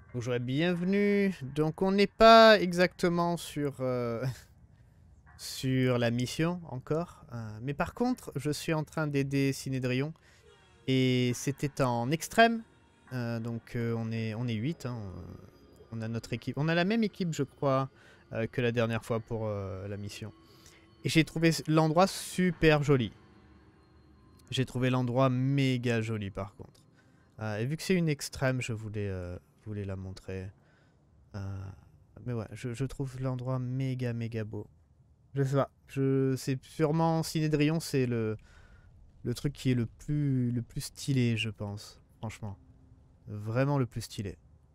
Bonjour et bienvenue. Donc on n'est pas exactement sur, sur la mission encore. Mais par contre, je suis en train d'aider Cinédrion. Et c'était en extrême. On est 8. On a notre équipe. On a la même équipe, je crois, que la dernière fois pour la mission. Et j'ai trouvé l'endroit super joli. J'ai trouvé l'endroit méga joli par contre. Et vu que c'est une extrême, je voulais la montrer. Euh, mais ouais, je trouve l'endroit méga méga beau. Je sais pas, c'est sûrement Cinédrion, c'est le truc qui est le plus stylé, je pense, franchement. Vraiment le plus stylé.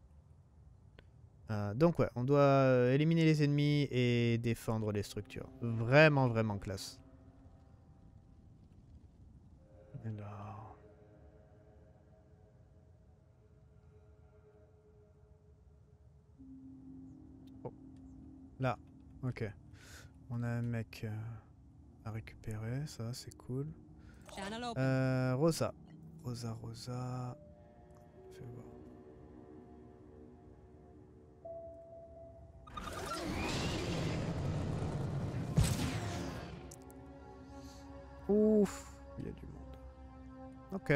Donc ouais, on doit éliminer les ennemis et défendre les structures. Vraiment vraiment classe. Alors... Oh, là, ok. On a un mec à récupérer, ça c'est cool. Rosa. Rosa. Fais voir. Ouf, il y a du monde. Ok,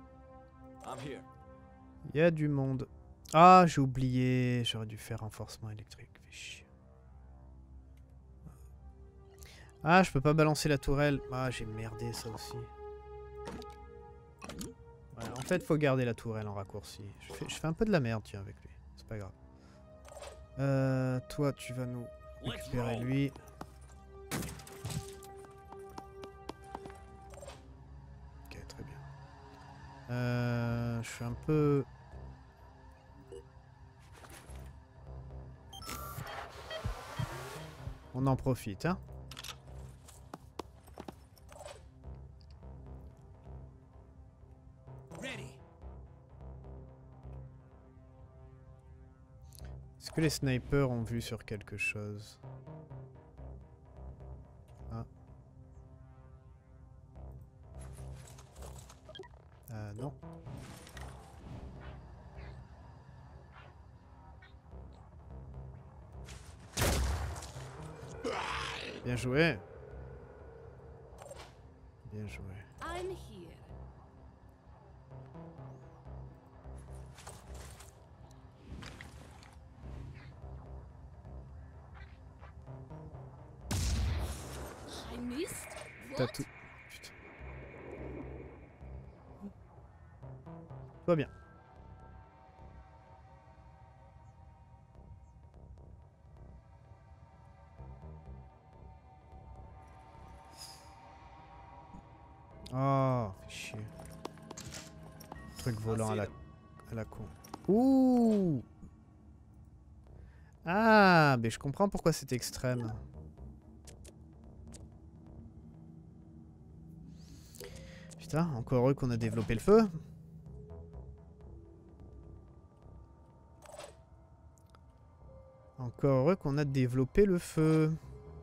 il y a du monde. Ah, j'ai oublié, j'aurais dû faire renforcement électrique. Fais chier. Ah, je peux pas balancer la tourelle. Ah, j'ai merdé ça aussi. Ouais, en fait, faut garder la tourelle en raccourci. Je fais un peu de la merde, tiens, avec lui. C'est pas grave. Toi, tu vas nous récupérer lui. Ok, très bien. Je suis un peu... On en profite, hein. Est-ce que les snipers ont vu sur quelque chose? Ah. Non. Bien joué. Bien joué. T'as tout... Putain. Tout va bien. Oh, fais chier. Truc volant à la con. Ouh! Ah, mais je comprends pourquoi c'est extrême. Putain, encore heureux qu'on a développé le feu. Encore heureux qu'on a développé le feu.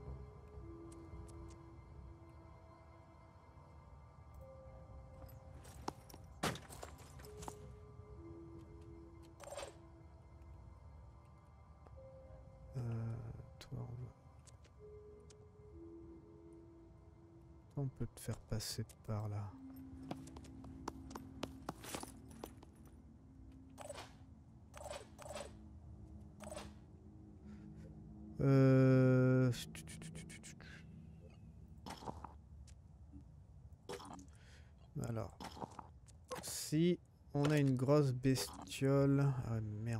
Toi, on peut te faire passer par là. Euh... Alors, si on a une grosse bestiole... Ah merde.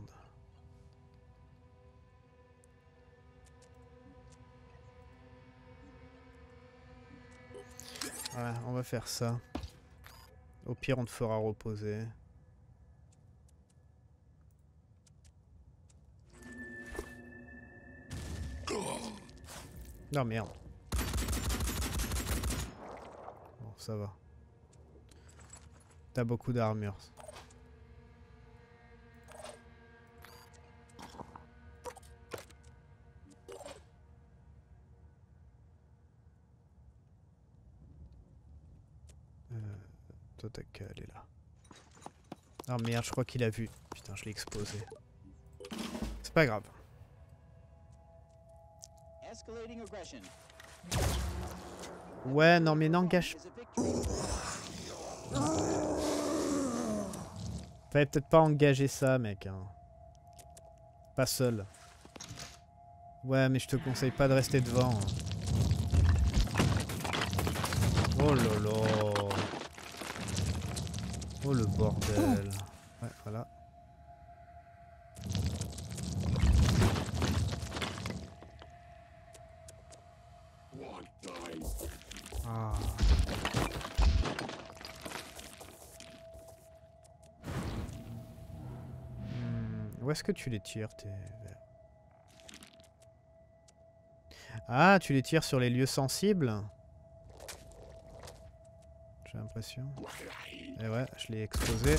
Ouais, on va faire ça. Au pire, on te fera reposer. Non, merde. Bon, ça va. T'as beaucoup d'armure. Toi, t'as qu'à aller là. Oh merde, je crois qu'il a vu. Putain, je l'ai exposé. pas grave. Ouais, non mais n'engage. Fallait peut-être pas engager ça, mec. Hein. Pas seul. Ouais, mais je te conseille pas de rester devant. Hein. Oh là là. Oh le bordel. Ouais, voilà. Ah. Où est-ce que tu les tires, tes verres? Ah, tu les tires sur les lieux sensibles? J'ai l'impression. Et ouais, je l'ai explosé.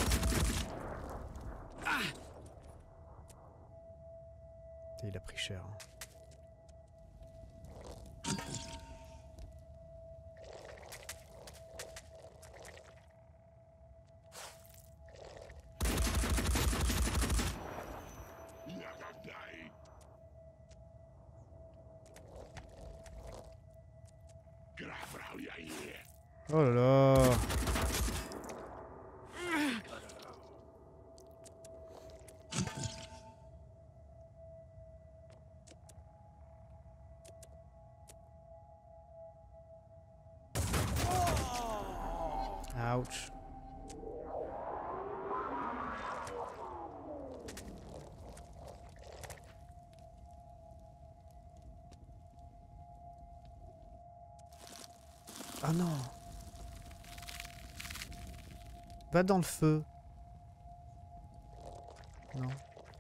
Il a pris cher. Oh là là. Ouch. Ah non. Va dans le feu. Non.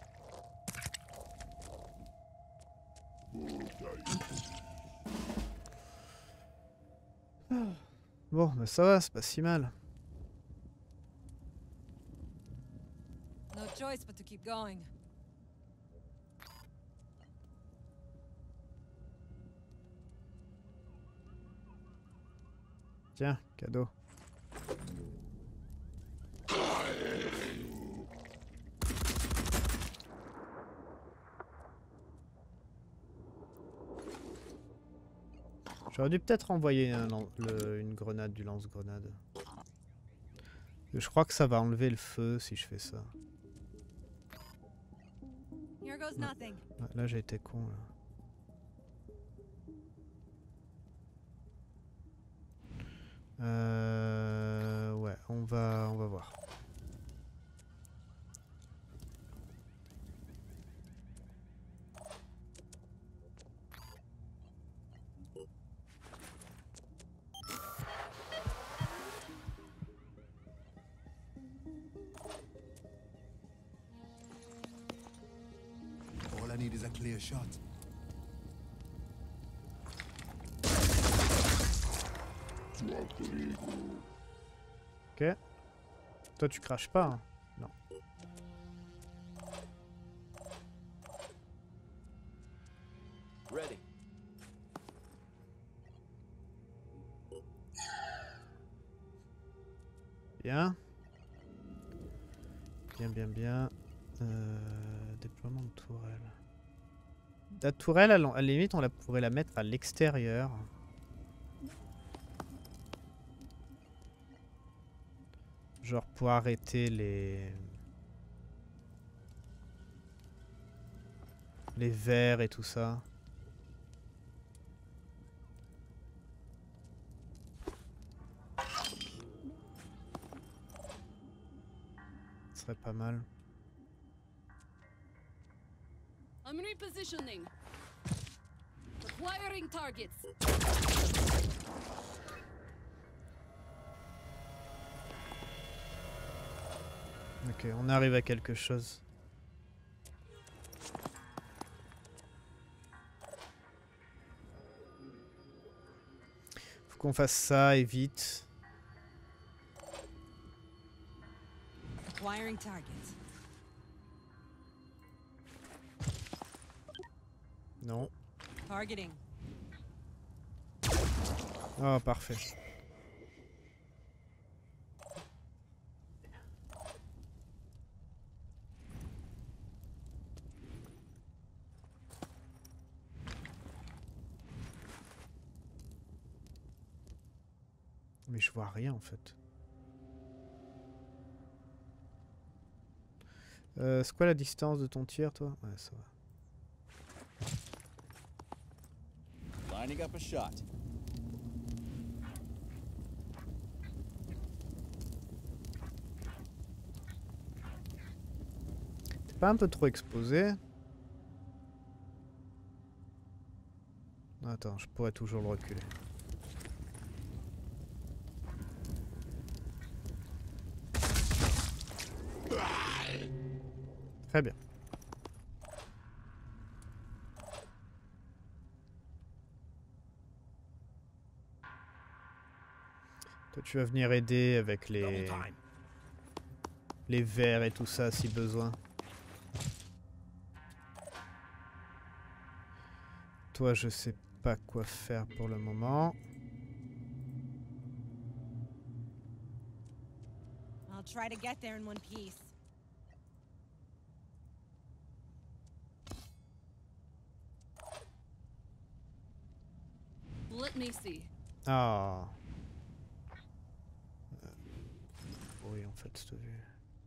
Bon, bah ça va, c'est pas si mal. No choice but to keep going. Tiens, cadeau. J'aurais dû peut-être envoyer une grenade du lance-grenade. Je crois que ça va enlever le feu si je fais ça. Here goes nothing. Ouais, là j'ai été con là. Ouais, on va voir. All I need is a clear shot. Ok. Toi tu craches pas, hein? Non. Ready. Bien. Bien. Déploiement de tourelle. La tourelle, à la limite, on pourrait la mettre à l'extérieur. Genre pour arrêter les vers et tout ça. Ce serait pas mal. I'm repositioning. Acquiring targets. Ok, on arrive à quelque chose. Faut qu'on fasse ça et vite. Acquiring targets. Non. Targeting. Oh, parfait. Mais je vois rien en fait. C'est quoi la distance de ton tir, toi? Ouais, ça va. Lining up a shot. T'es pas un peu trop exposé? Attends, je pourrais toujours le reculer. Très bien. Toi, tu vas venir aider avec les verres et tout ça si besoin. Toi, je sais pas quoi faire pour le moment. I'll try to get there in one piece. Let me see. Ah. Oui, en fait, cette vue.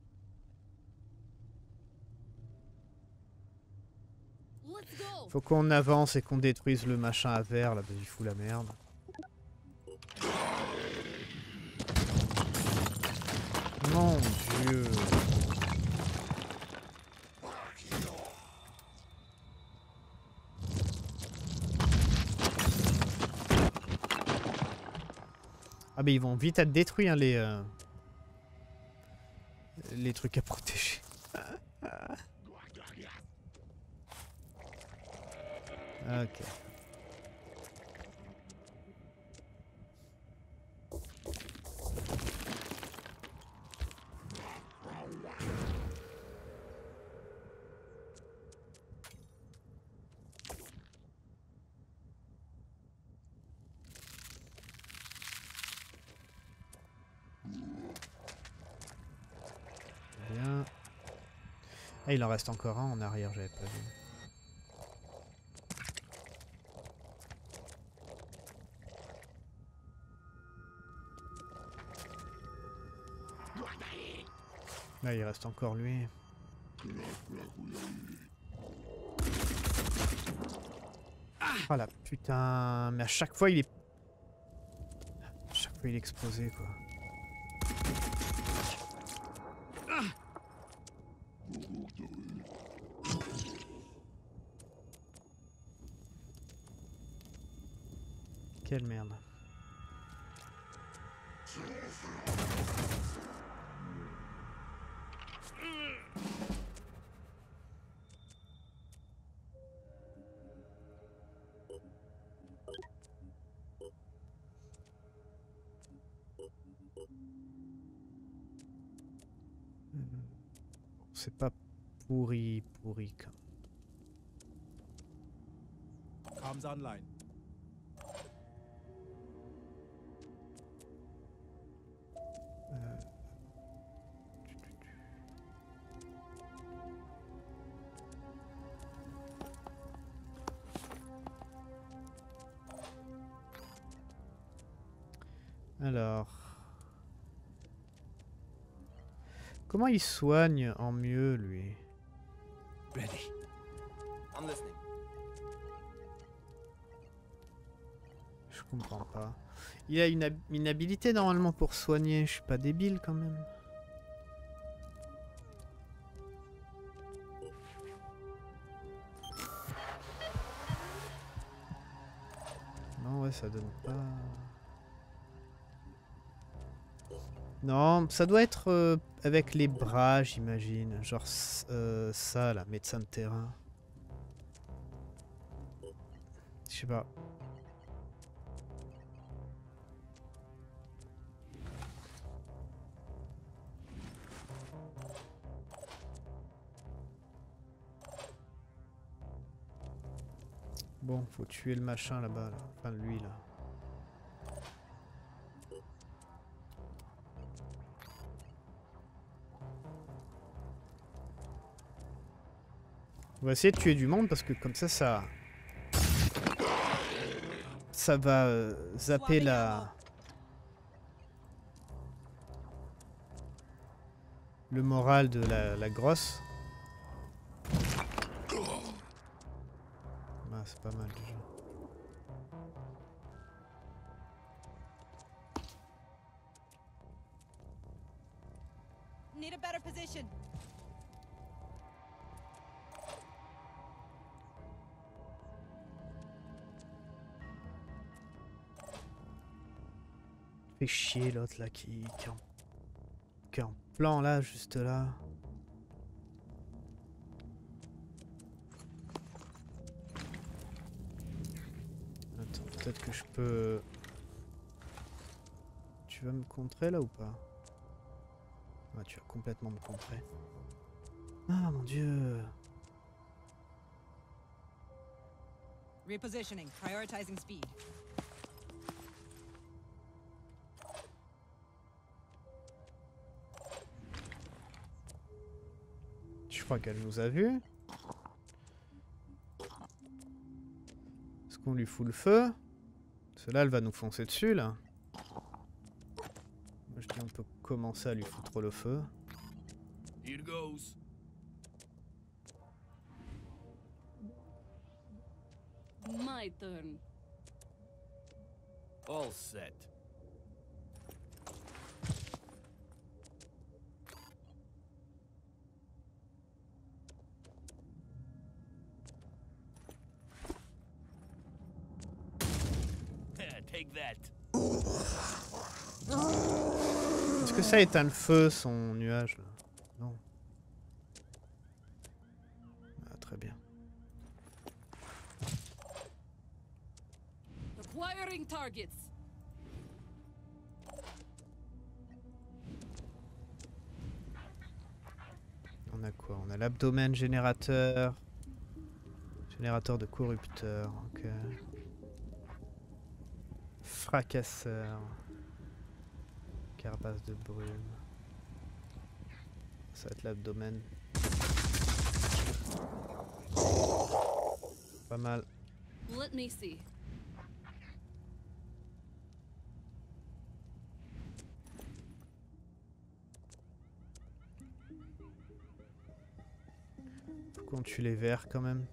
Let's go. Faut qu'on avance et qu'on détruise le machin à verre là, parce qu'il fout la merde. Mon Dieu. Ah mais ils vont vite être détruits hein, les trucs à protéger. Ok. Bien. Ah, il en reste encore un en arrière, j'avais pas vu. Là, il reste encore lui. Oh la putain, mais à chaque fois il est... À chaque fois il est explosé quoi. Quelle merde. C'est pas pourri quand même. Comms online. Alors... Comment il soigne en mieux, lui? Ready. I'm listening. Je comprends pas. Il a une habilité normalement pour soigner. Je suis pas débile quand même. Non, ouais, ça donne pas... Non, ça doit être avec les bras, j'imagine. Genre ça, là, médecin de terrain. Je sais pas. Bon, faut tuer le machin là-bas, là. Enfin, lui, là. On va essayer de tuer du monde parce que comme ça va zapper la... le moral de la grosse. Ah, c'est pas mal déjà. Need a better position. Fait chier l'autre là qui est en plan là, juste là. Attends, peut-être que je peux... Tu vas me contrer là ou pas? Ah, tu vas complètement me contrer. Ah mon dieu! Repositioning, prioritizing speed. Je crois qu'elle nous a vus. Est-ce qu'on lui fout le feu? Parce que là, elle va nous foncer dessus, là. Moi, je dis on peut commencer à lui foutre le feu. Here goes. My turn. All set. Take that. Est-ce que ça éteint le feu, son nuage, là? Non. Ah, très bien. Acquiring targets. On a quoi? On a l'abdomen générateur. Générateur de corrupteurs. Ok. Fracasseur. Carapace de brume. Ça va être l'abdomen. Pas mal. Let me see. Faut qu'on tue les vers quand même.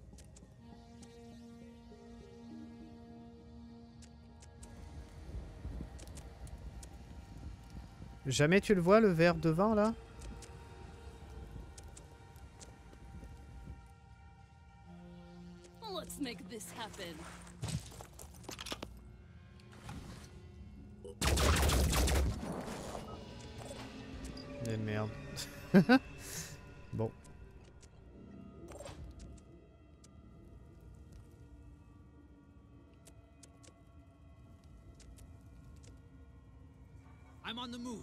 Jamais tu le vois le ver devant là? Let's make this happen. Mais merde. Bon. I'm on the move.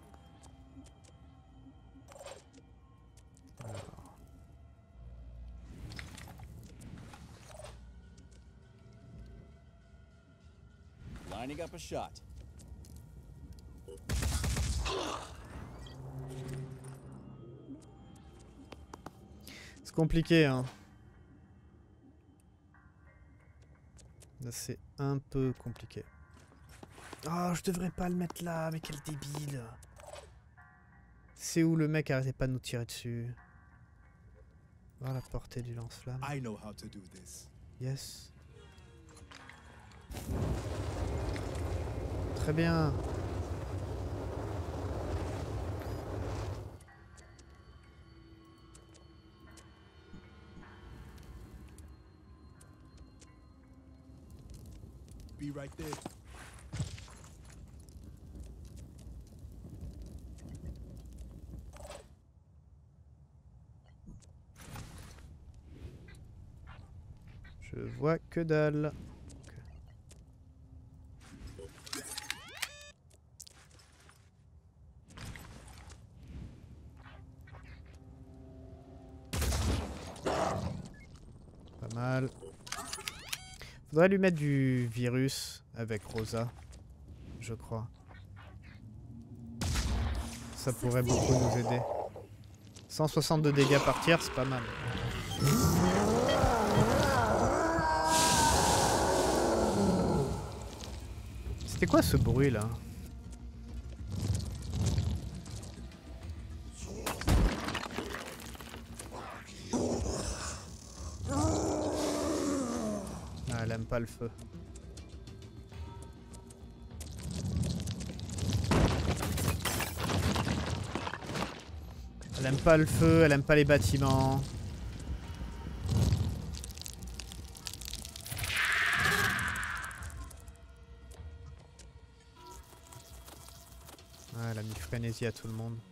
Lining up a shot. C'est compliqué, hein. Là, c'est un peu compliqué. Oh, je devrais pas le mettre là, mais quel débile. C'est où le mec arrêtait pas de nous tirer dessus. Voir la portée du lance-flamme. I know how to do this. Yes. Très bien. Be right there. Je vois que dalle. Pas mal. Faudrait lui mettre du virus avec Rosa, je crois. Ça pourrait beaucoup nous aider. 162 dégâts par tir, c'est pas mal. C'était quoi ce bruit là? pas le feu. Elle aime pas le feu, elle aime pas les bâtiments. Ouais, elle a mis frénésie à tout le monde.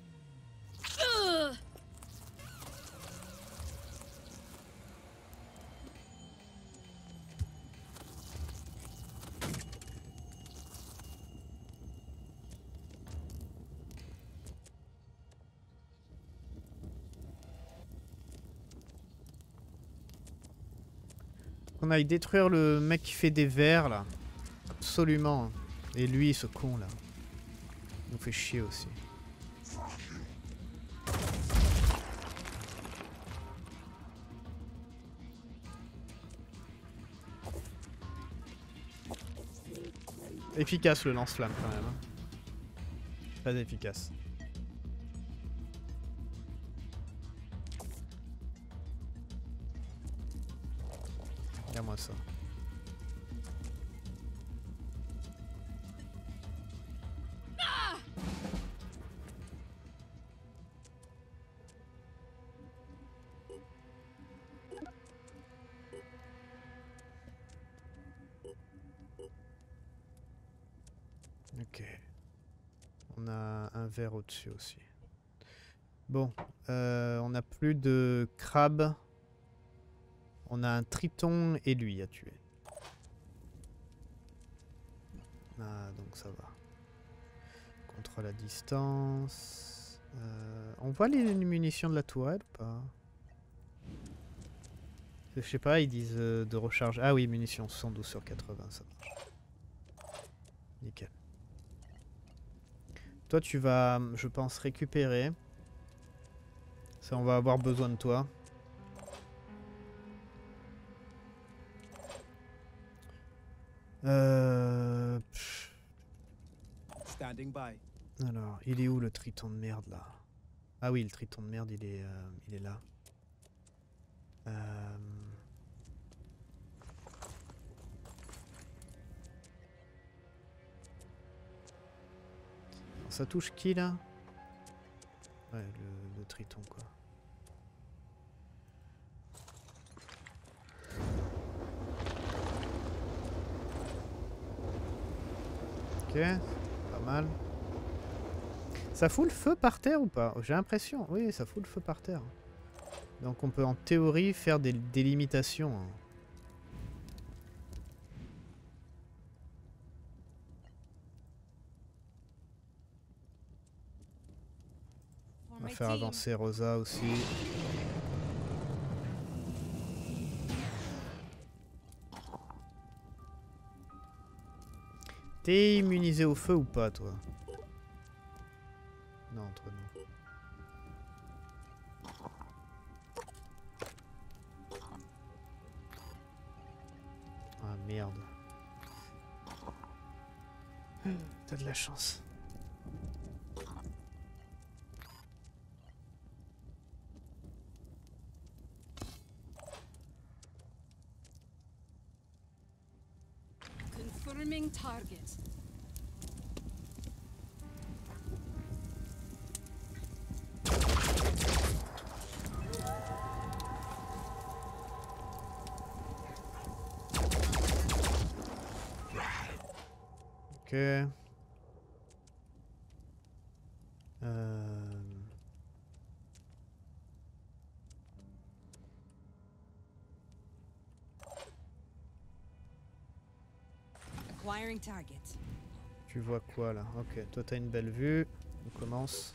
On aille détruire le mec qui fait des vers là. Absolument. Et lui, ce con là. Il nous fait chier aussi. Efficace le lance-flamme quand même. Hein. Pas efficace. Regarde-moi ça. Ok. On a un verre au-dessus aussi. Bon, on n'a plus de crabe. On a un triton et lui à tuer. Ah, donc ça va. Contrôle à distance. On voit les munitions de la tourelle ou pas? Je sais pas, ils disent de recharge. Ah oui, munitions 112 sur 80, ça marche. Nickel. Toi, tu vas, je pense, récupérer. Ça, on va avoir besoin de toi. Standing by. Alors, il est où le triton de merde là? Ah oui, le triton de merde, il est là. Ça touche qui là? Ouais, le triton quoi. Ok, pas mal. Ça fout le feu par terre ou pas? J'ai l'impression, oui, ça fout le feu par terre. Donc on peut en théorie faire des limitations. Hein. For On va my faire team. avancer Rosa aussi. T'es immunisé au feu ou pas, toi? Non, toi non. Ah merde. T'as de la chance. Confirming target. Ok. Acquiring target. Tu vois quoi là? Ok, toi t'as une belle vue. On commence.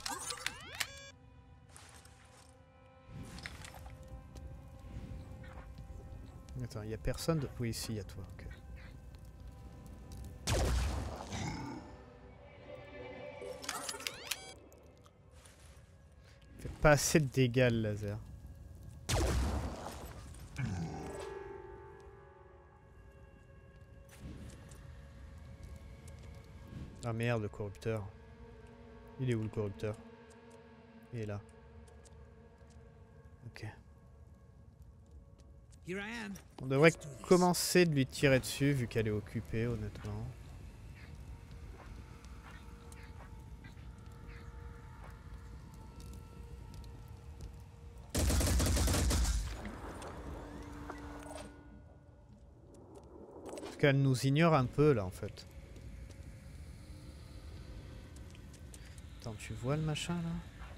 Attends, il y a personne de... Oui, si, il y a toi. Ok. Fait pas assez de dégâts le laser. Ah merde, le corrupteur. Il est où le corrupteur? Il est là. Ok. Here I am. On devrait commencer de lui tirer dessus vu qu'elle est occupée, honnêtement. Parce qu'elle nous ignore un peu là en fait. Attends, tu vois le machin là?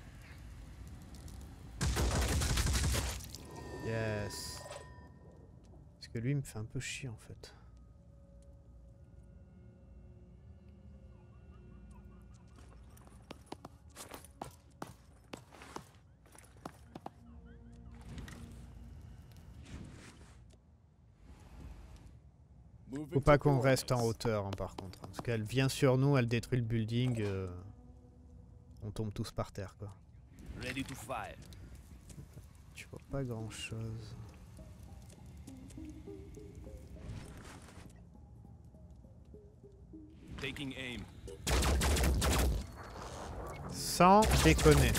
Yes. Parce que lui il me fait un peu chier en fait. Faut pas qu'on reste en hauteur hein, par contre. Parce qu'elle vient sur nous, elle détruit le building. On tombe tous par terre quoi. Ready to fire. Tu vois pas grand chose. Taking aim. Sans déconner.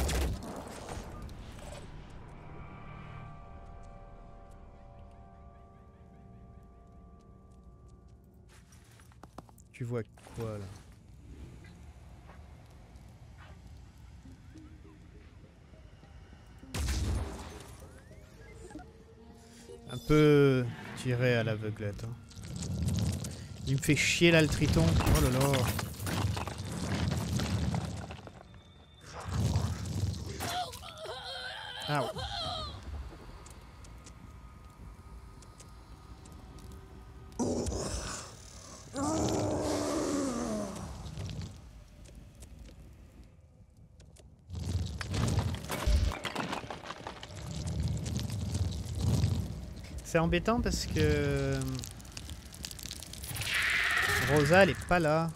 Tu vois quoi là? Un peu tiré à l'aveuglette. Hein. Il me fait chier là le triton. Oh là là. Ah ouais. C'est embêtant parce que Rosa elle est pas là.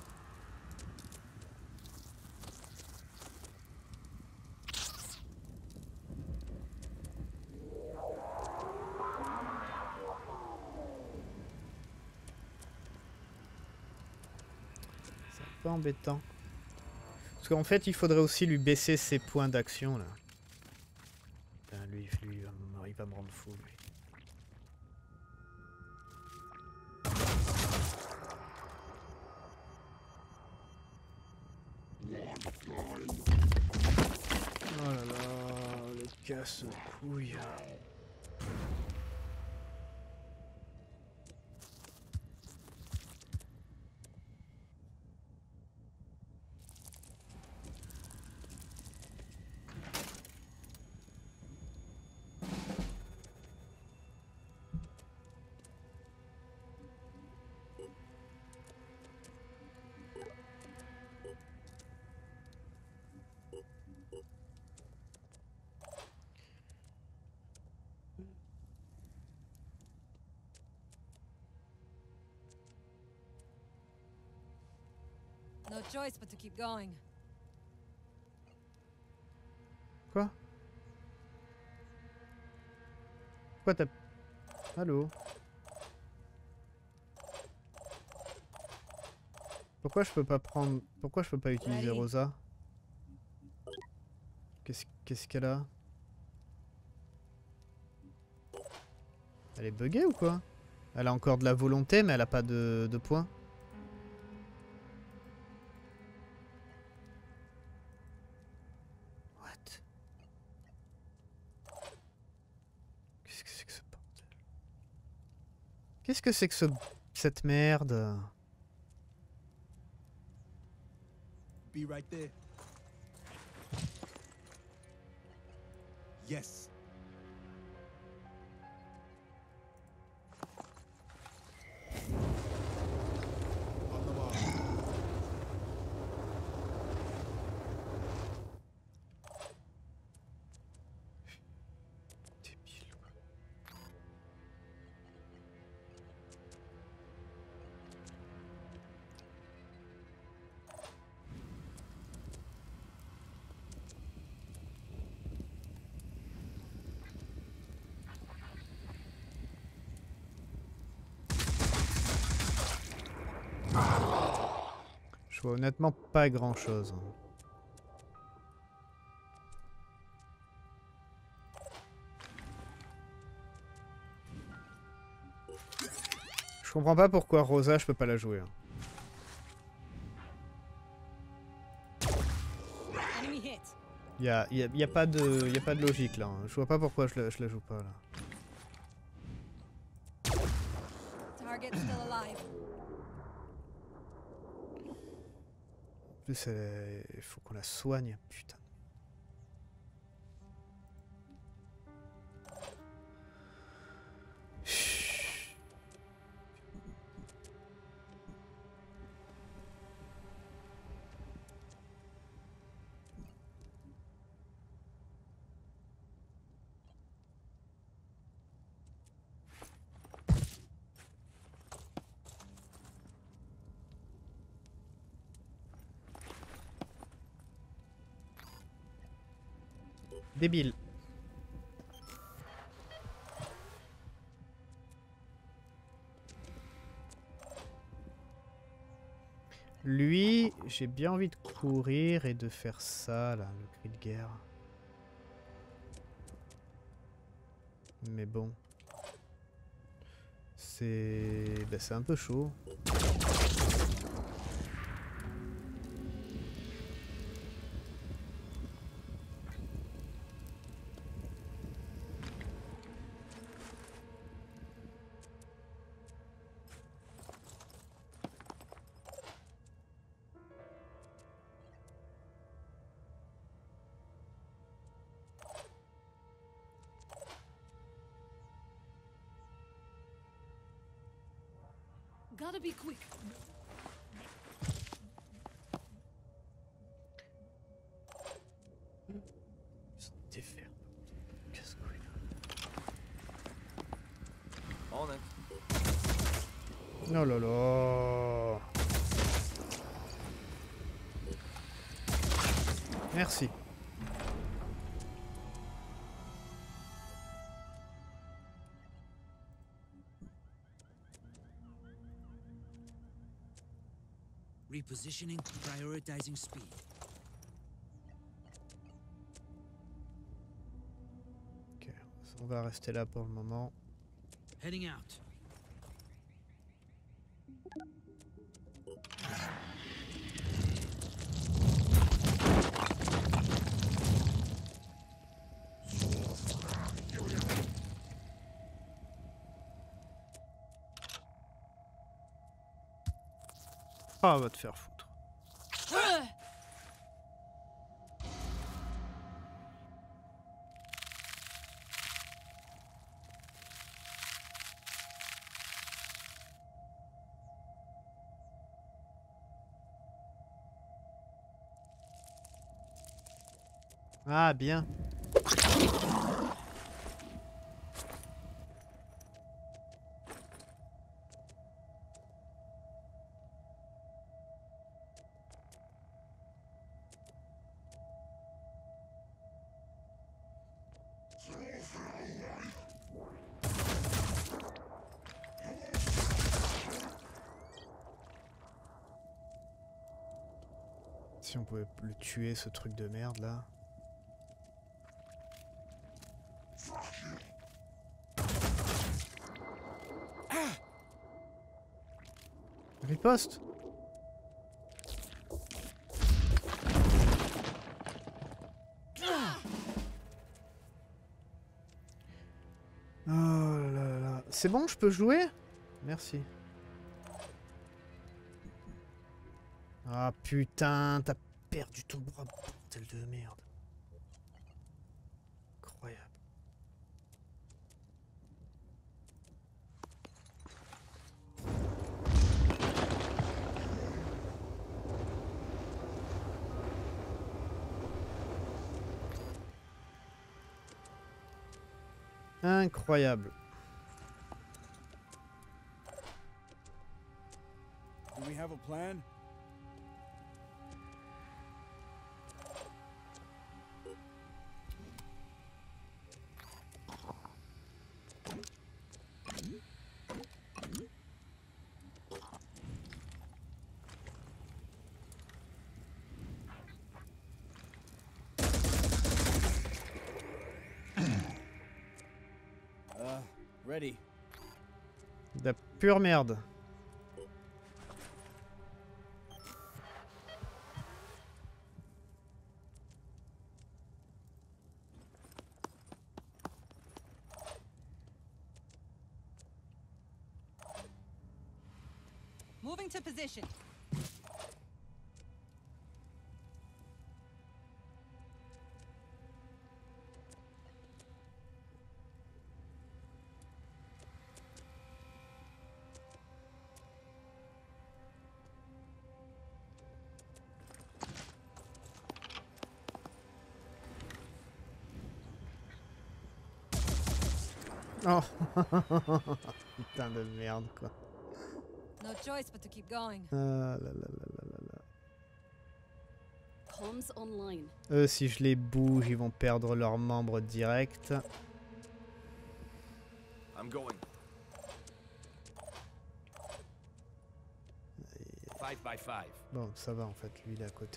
C'est un peu embêtant. Parce qu'en fait il faudrait aussi lui baisser ses points d'action là. Putain, lui il va me rendre fou lui. Oh là là, le casse-couille. No choice but to keep going. Quoi? Pourquoi t'as... Allô? Pourquoi je peux pas prendre... Pourquoi je peux pas utiliser Rosa? Qu'est-ce qu'elle a? Elle est buggée ou quoi? Elle a encore de la volonté mais elle a pas de points. What? Qu'est-ce que c'est que ce bordel? Qu'est-ce que c'est que cette merde? Be right there. Yes. On the wall. Débile, quoi. Je vois honnêtement pas grand chose. comprends pas pourquoi Rosa, je peux pas la jouer. Hein. Enemy hit. Y a pas de logique là. Hein. Je vois pas pourquoi je la joue pas là. Target still alive. En plus, il faut qu'on la soigne. Putain. Débile. Lui, j'ai bien envie de courir et de faire ça, là, le cri de guerre. Mais bon. C'est... Bah, c'est un peu chaud. Gotta be quick. Défaire. Casse-couille. On it. Oh là là. Merci. Repositioning, prioritizing speed. Ok, on va rester là pour le moment. Heading out. Ah, va te faire foutre. Ah, bien. Si on pouvait le tuer, ce truc de merde là. Riposte. Oh là là là. C'est bon, je peux jouer? Merci. Ah putain, t'as perdu ton bras, bordel de merde. Incroyable. Incroyable. Do we have a plan? Ready. De la pure merde. Moving to position. Oh putain de merde quoi. No choice but to keep going. Ah là là là là là là. Comms online. Eux, si je les bouge, ils vont perdre leurs membres direct. I'm going. 5 by 5. Bon, ça va en fait, lui il est à côté.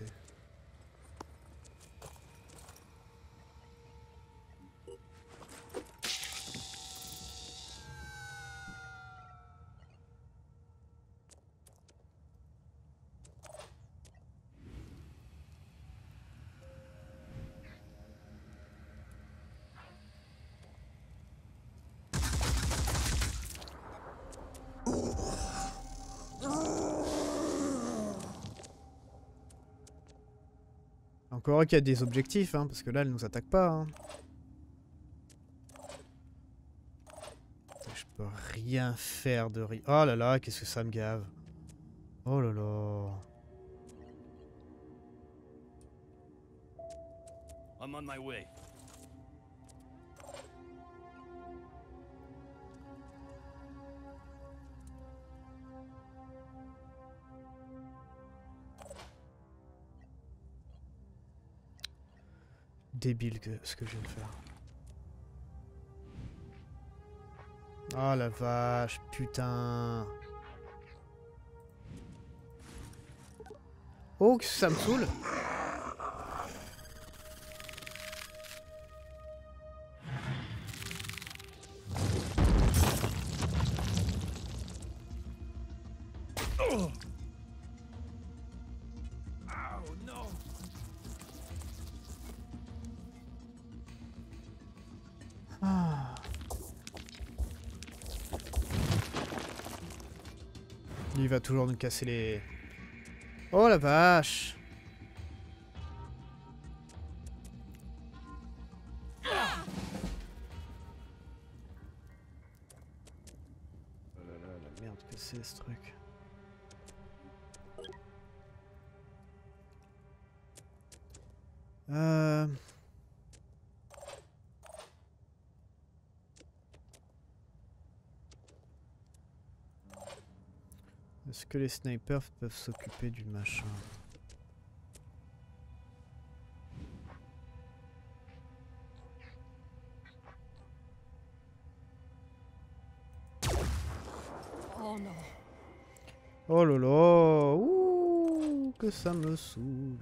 Encore qu'il y a des objectifs, hein, parce que là, elle nous attaque pas. Hein. Je peux rien faire de Oh là là, qu'est-ce que ça me gave. Oh là là. I'm on my way. Débile ce que je viens de faire. Oh la vache, putain. Oh, que ça me saoule. Il va toujours nous casser les... Oh la vache. Oh là là, la merde que c'est ce truc. Est-ce que les snipers peuvent s'occuper du machin? Oh no. Oh là là, ouh, que ça me saoule.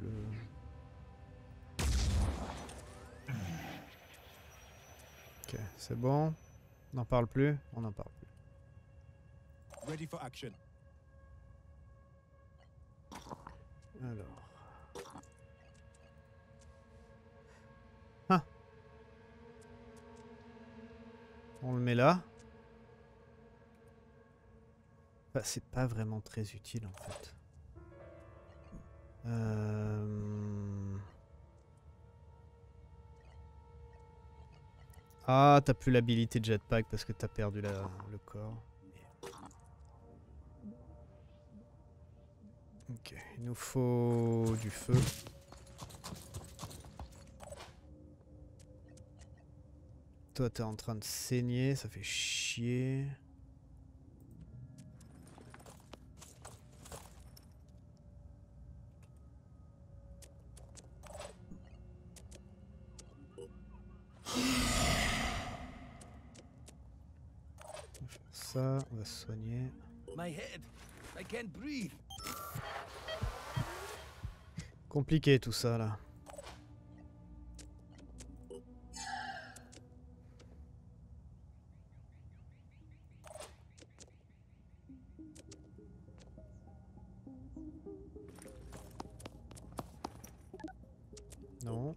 Ok, c'est bon. On n'en parle plus? On n'en parle plus. Ready for action. Alors. Ah. On le met là. Bah, c'est pas vraiment très utile en fait. Ah, t'as plus l'habilité de jetpack parce que t'as perdu le corps. Ok, il nous faut du feu. Toi, t'es en train de saigner, ça fait chier. On va faire ça, on va se soigner. My head. I can't breathe. Compliqué tout ça là. Non.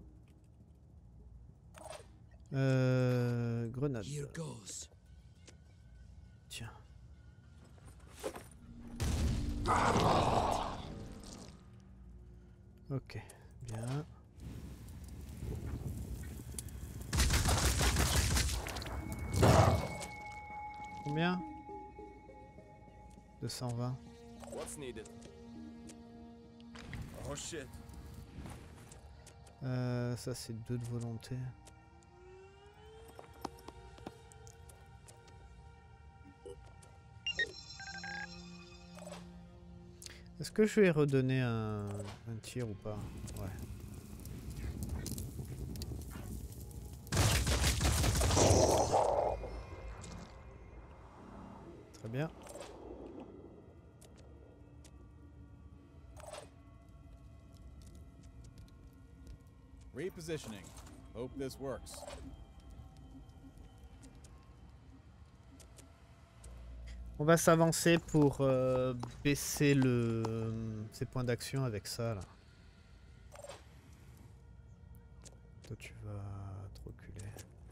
Grenade. Here goes. Tiens. Ok, bien. Combien? 220. What's needed? Oh shit. Ça c'est 2 de volonté. Est-ce que je vais redonner un tir ou pas? Ouais. Très bien. Repositioning. Hope this works. On va s'avancer pour baisser ses points d'action avec ça là. Toi tu vas te reculer.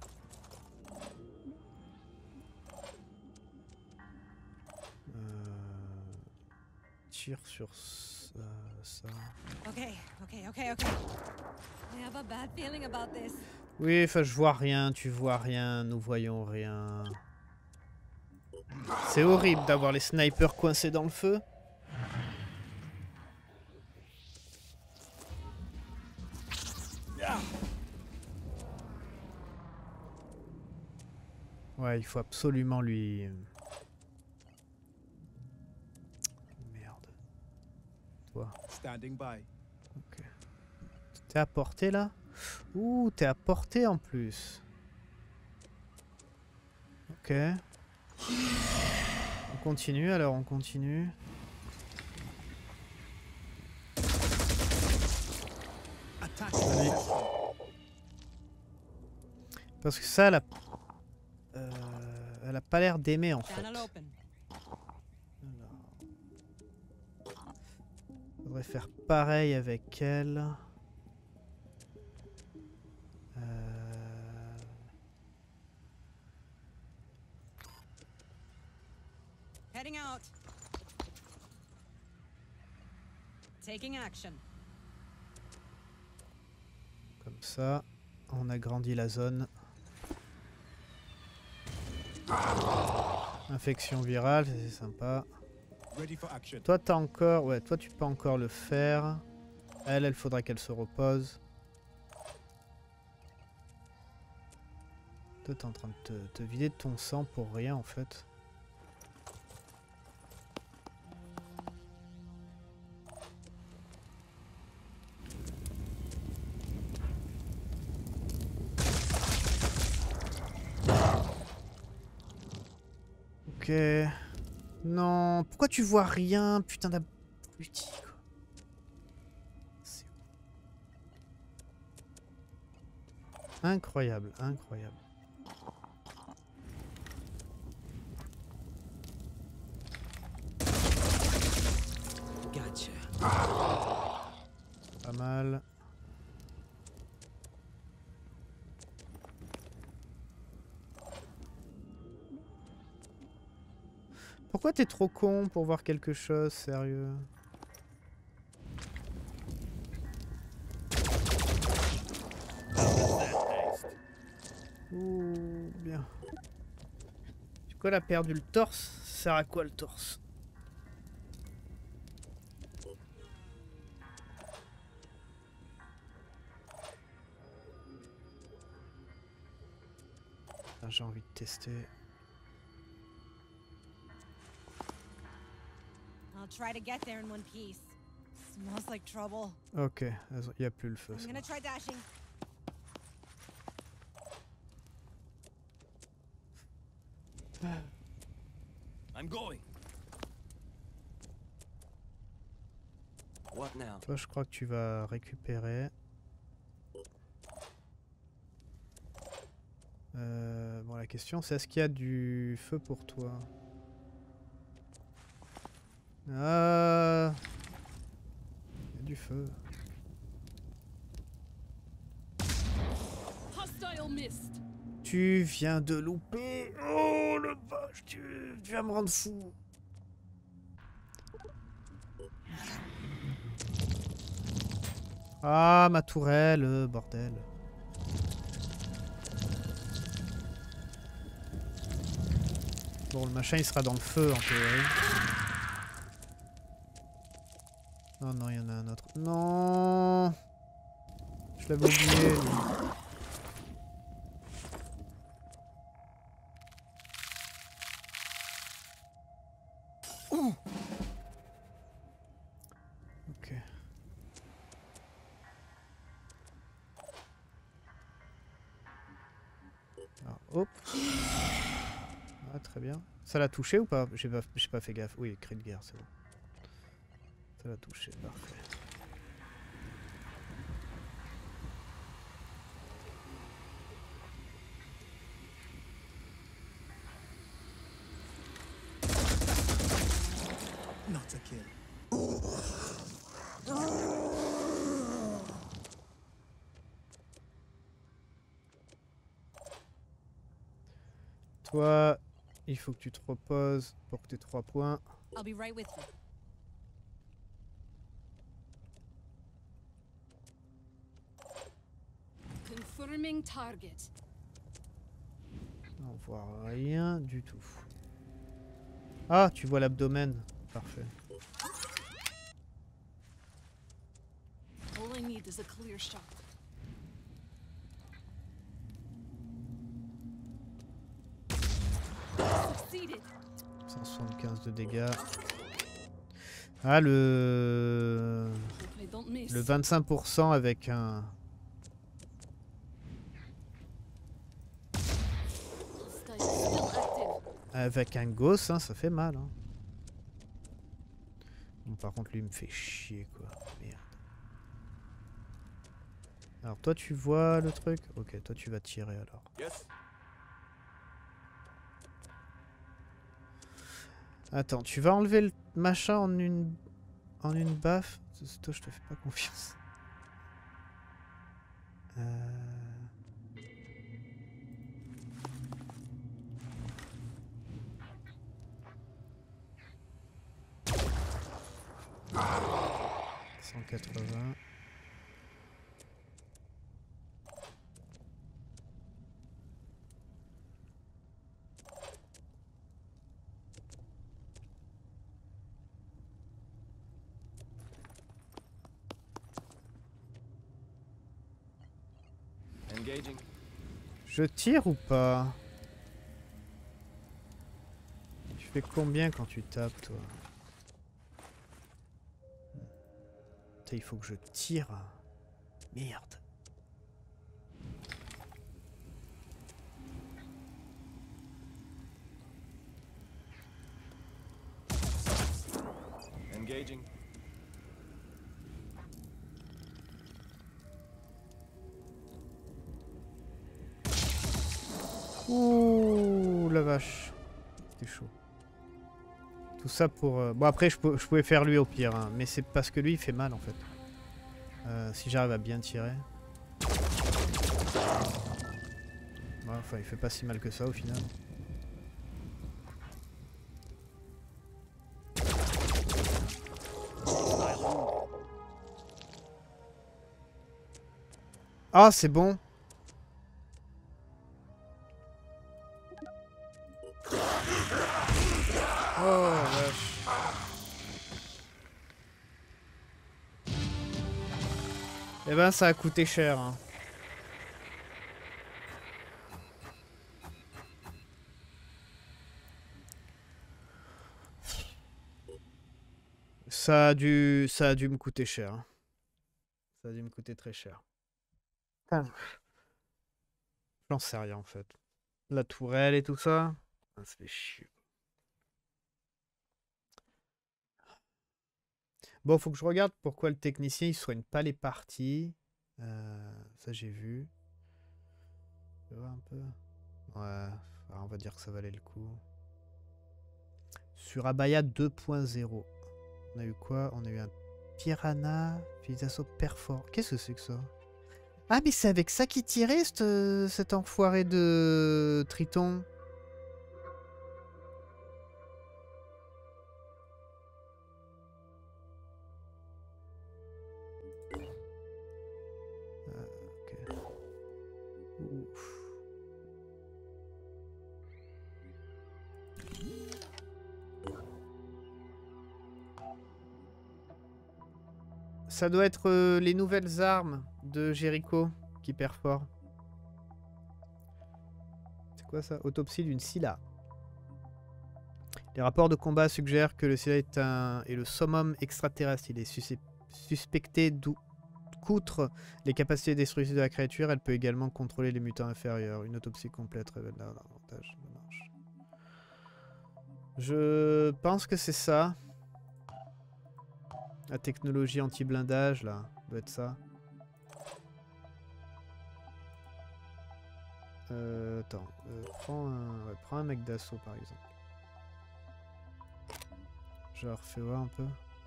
Tire sur ça. Okay. I have a bad feeling about this. Oui, enfin je vois rien, tu vois rien, nous voyons rien. C'est horrible d'avoir les snipers coincés dans le feu. Ouais, il faut absolument lui... Merde. Toi. Standing by. Ok. T'es à portée là? Ouh, t'es à portée en plus. Ok. On continue alors, on continue. Allez. Parce que ça, elle a pas l'air d'aimer en fait. Channel open. Faudrait faire pareil avec elle. Heading out. Taking action. Comme ça, on agrandit la zone. Infection virale, c'est sympa. Ready for action. Toi, t'as encore... Ouais, toi, tu peux encore le faire. Elle faudra qu'elle se repose. Toi, t'es en train de te vider de ton sang pour rien, en fait. Ok. Non, pourquoi tu vois rien, putain d'abruti, quoi. C'est incroyable, incroyable. Gotcha. Pas mal. Pourquoi t'es trop con pour voir quelque chose, sérieux? Ouh, bien. Du coup, elle a perdu le torse. Ça sert à quoi le torse? Ah, j'ai envie de tester. I'll try to get there in one piece. Smells like trouble. Ok, il n'y a plus le feu. I'm gonna try dashing. I'm going. What now? Toi, je crois que tu vas récupérer. Bon, la question, c'est est-ce qu'il y a du feu pour toi? Ah, il y a du feu. Hostile missed. Tu viens de louper. Oh le vache, tu vas me rendre fou. Ah, ma tourelle, bordel. Bon, le machin, il sera dans le feu, en théorie. Oh non, il y en a un autre. Non! Je l'avais oublié, lui. Ok. Alors, hop. Ah, très bien. Ça l'a touché ou pas? J'ai pas fait gaffe. Oui, cri de guerre, c'est bon. Ça l'a touché, parfait. Not a kill. Toi, il faut que tu te reposes pour que tu aies 3 points. I'll be right with you. Confirming target. On voit rien du tout. Ah, tu vois l'abdomen. Parfait. All I need is a clear shot. Succeeded. 175 de dégâts. Ah, le Hope I don't miss. 25% avec un... Hostile still active. Avec un gosse, hein, ça fait mal. Hein. Bon, par contre, lui, il me fait chier, quoi. Merde. Alors, toi, tu vois le truc? Ok, toi, tu vas tirer, alors. Yes. Attends, tu vas enlever le machin en une baffe? Toi, je te fais pas confiance. Euh... ...180... Engaging. Je tire ou pas? Tu fais combien quand tu tapes, toi? Putain, il faut que je tire. Merde. Engaging. Ouh, la vache. C'était chaud. Tout ça pour... Bon, après, je pouvais faire lui au pire, hein, mais c'est parce que lui, il fait mal, en fait. Si j'arrive à bien tirer. Ouais, enfin, il fait pas si mal que ça, au final. Ah, c'est bon. Oh, vache. Eh ben, ça a coûté cher. Hein. Ça a dû me coûter cher. Hein. Ça a dû me coûter très cher. J'en sais rien, en fait. La tourelle et tout ça. Ah, ça fait chier. Bon, faut que je regarde pourquoi le technicien il soigne pas les parties. Ça j'ai vu. Tu vois un peu. Ouais, on va dire que ça valait le coup. Sur Abaya 2.0. On a eu quoi? On a eu un Piranha, fusil d'assaut perforant. Qu'est-ce que c'est que ça? Ah mais c'est avec ça qu'il tirait cet enfoiré de Triton. Ça doit être les nouvelles armes de Jericho qui perforent. C'est quoi ça? Autopsie d'une Scylla. Les rapports de combat suggèrent que le Scylla est le summum extraterrestre. Il est suspecté qu'outre les capacités destructives de la créature, elle peut également contrôler les mutants inférieurs. Une autopsie complète révèle davantage. Je pense que c'est ça. La technologie anti-blindage, là, doit être ça. Attends, prends un mec d'assaut, par exemple. Genre, fais voir un peu.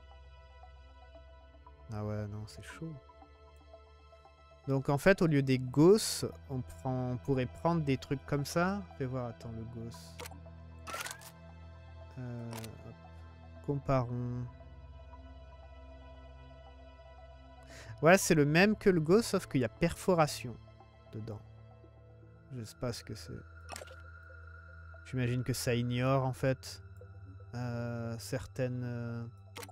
Ah ouais, non, c'est chaud. Donc en fait, au lieu des gosses, on pourrait prendre des trucs comme ça. Fais voir, attends, le gosse. Hop. Comparons. Ouais, c'est le même que le gosse, sauf qu'il y a perforation dedans. Je sais pas ce que c'est. J'imagine que ça ignore en fait certaines...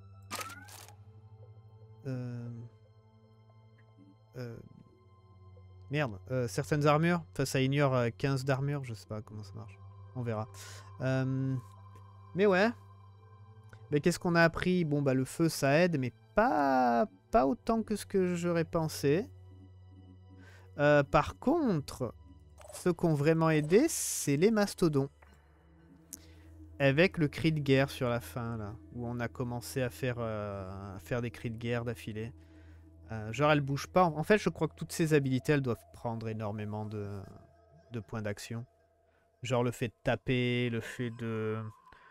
Merde, certaines armures. Enfin, ça ignore 15 d'armure, je sais pas comment ça marche. On verra. Mais ouais. Mais qu'est-ce qu'on a appris? Bon, bah le feu, ça aide, mais pas autant que ce que j'aurais pensé. Par contre, ceux qui ont vraiment aidé, c'est les mastodons. Avec le cri de guerre sur la fin, là, où on a commencé à faire des cris de guerre d'affilée. Genre, elle bouge pas. En fait, je crois que toutes ces habilités, elles doivent prendre énormément de points d'action. Genre le fait de taper, le fait de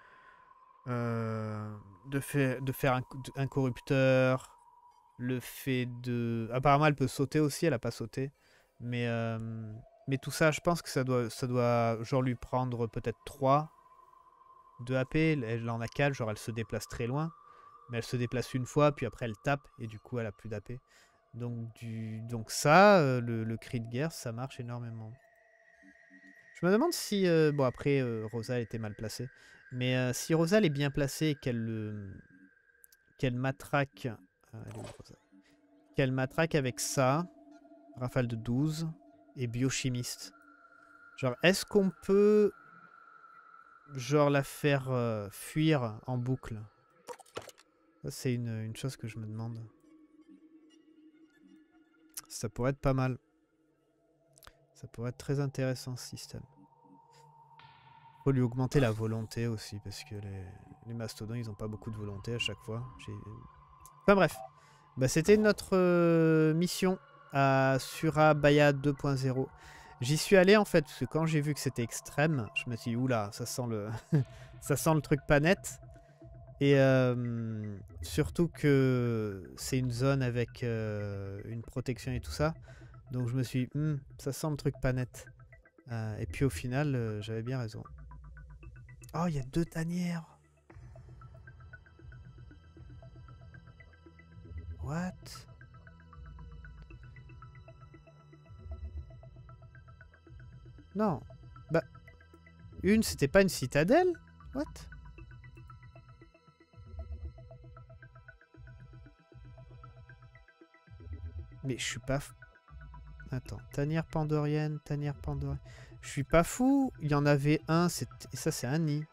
faire un corrupteur, le fait de... Apparemment, elle peut sauter aussi, elle a pas sauté. Mais tout ça, je pense que ça doit genre lui prendre peut-être 3 de AP. Elle en a 4, genre elle se déplace très loin. Mais elle se déplace une fois, puis après elle tape, et du coup elle a plus d'AP. Donc ça, le cri de guerre, ça marche énormément. Je me demande si... bon après, Rosa était mal placée. Mais si Rosa est bien placée et qu'elle matraque... elle est où, Rosa? Qu'elle matraque avec ça, rafale de 12, et biochimiste. Genre, est-ce qu'on peut... genre la faire fuir en boucle? Ça, c'est une chose que je me demande. Ça pourrait être pas mal. Ça pourrait être très intéressant, ce système. Faut lui augmenter la volonté aussi, parce que les mastodons, ils ont pas beaucoup de volonté à chaque fois. Enfin bref. Bah, c'était notre mission à Surabaya 2.0. J'y suis allé en fait, parce que quand j'ai vu que c'était extrême, je me suis dit, oula, ça sent le, ça sent le truc pas net. Et surtout que c'est une zone avec une protection et tout ça. Donc je me suis dit, ça sent le truc pas net. Et puis au final, j'avais bien raison. Oh, il y a 2 tanières. What? Non. Bah, une, c'était pas une citadelle? What? Mais je suis pas... Attends, tanière pandorienne, tanière pandorienne... Je suis pas fou, il y en avait un, et ça c'est un nid.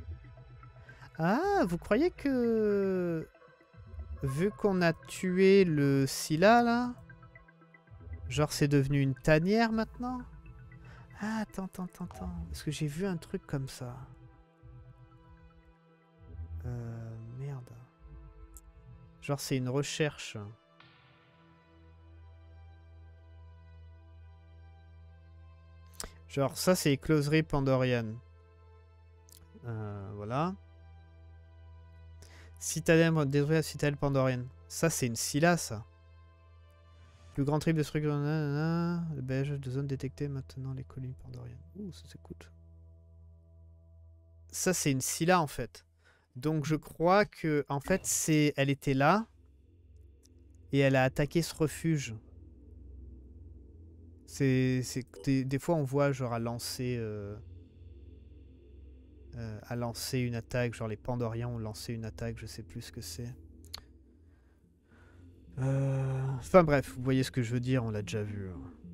Ah, vous croyez que... Vu qu'on a tué le Scylla là, genre c'est devenu une tanière maintenant? Ah, attends. Parce que j'ai vu un truc comme ça. Merde. Genre c'est une recherche. Genre ça c'est écloserie pandorienne. Voilà. Citadelle, détruire la citadelle pandorienne. Ça c'est une Scylla ça. Plus grand trip de structure. Le beige de zone détectée maintenant les collines pandoriennes. Ouh, ça c'est cool. Ça c'est une Scylla en fait. Donc je crois que en fait elle était là et elle a attaqué ce refuge. Des fois on voit genre à lancer une attaque, genre les Pandoriens ont lancé une attaque, je sais plus ce que c'est. Enfin bref, vous voyez ce que je veux dire, on l'a déjà vu.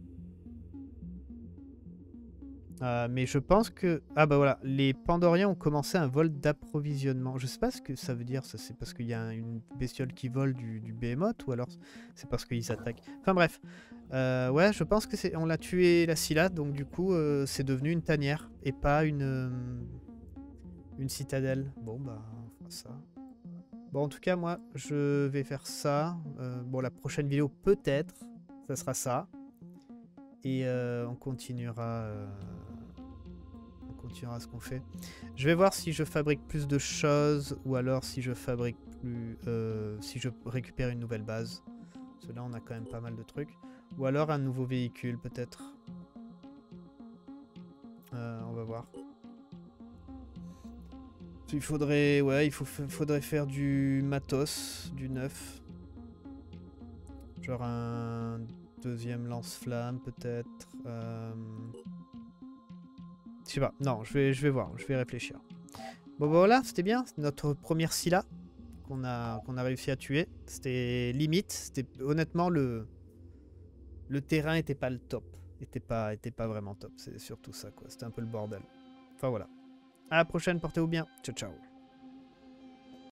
Mais je pense que... Ah bah voilà, les Pandoriens ont commencé un vol d'approvisionnement. Je sais pas ce que ça veut dire, ça c'est parce qu'il y a une bestiole qui vole du behemoth ou alors c'est parce qu'ils attaquent. Enfin bref, ouais, je pense que c'est... On l'a tué la Scylla, donc du coup c'est devenu une tanière et pas une citadelle. Bon bah, on fera ça. Bon en tout cas moi je vais faire ça. Bon la prochaine vidéo peut-être, ça sera ça. Et on continuera ce qu'on fait. Je vais voir si je fabrique plus de choses ou alors si je fabrique plus... si je récupère une nouvelle base. Parce que là, on a quand même pas mal de trucs. Ou alors un nouveau véhicule, peut-être. On va voir. Il faudrait... Ouais, faudrait faire du matos, du neuf. Genre un... deuxième lance-flamme peut-être. Je sais pas. Non, je vais voir. Je vais réfléchir. Bon bah voilà, c'était bien. Notre première Scylla qu'on a réussi à tuer. C'était limite. C'était honnêtement le terrain était pas le top. Était pas vraiment top. C'est surtout ça quoi. C'était un peu le bordel. Enfin voilà. À la prochaine. Portez-vous bien. Ciao ciao.